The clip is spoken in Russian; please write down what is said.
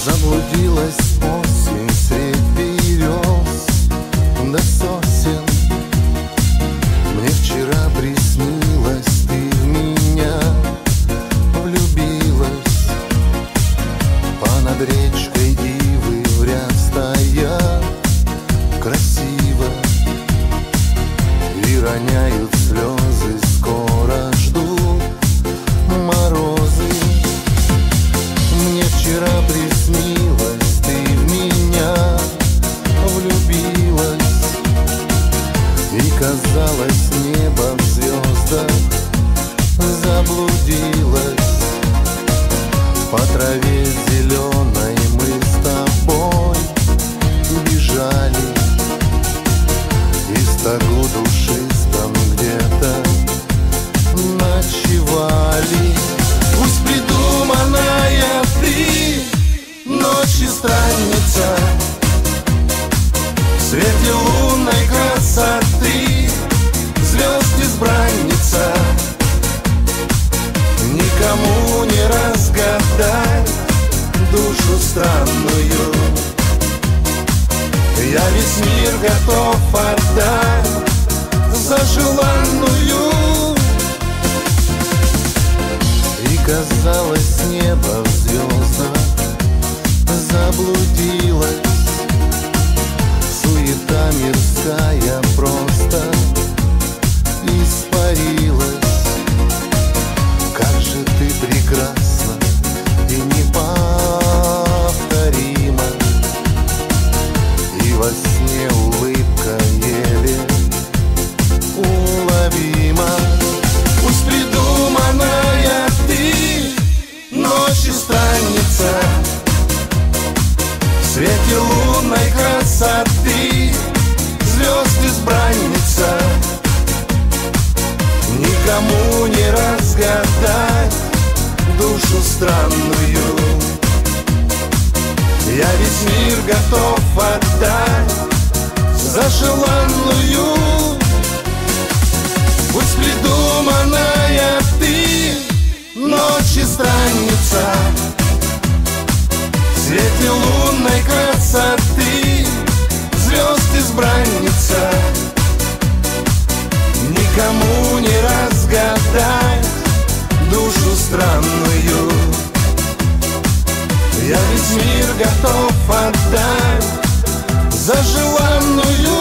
Заблудилась осень средь берез до сосен. Мне вчера приснилось, ты в меня влюбилась. Понад речкой ивы в ряд стоят красиво и роняют слезы, скоро ждут морозы. Мне вчера приснилось, ты в меня влюбилась, и казалось, небо в звездах заблудилось. По траве зеленой мы с тобой бежали, и в стогу душистом где-то ночевали. Пусть придуманная ты ночью странница, в свете лунной красоты звезд избранница. Никому не разгадать душу странную. Я весь мир готов отдать за желанную. И казалось, небо в звездах заблудилось. Суета мирская просто испарилась. Как же ты прекрасна и неповторима, и во сне улыбка еле уловима. Пусть придуманная ты ночью странница, в свете лунной красоты звезд избранница. Никому не разгадать душу странную. Я весь мир готов отдать за желанную. Пусть придуманная ты ночью странница, в свете лунной красоты звезд избранница. Никому не разгадать душу странную. Я весь мир готов отдать за желанную.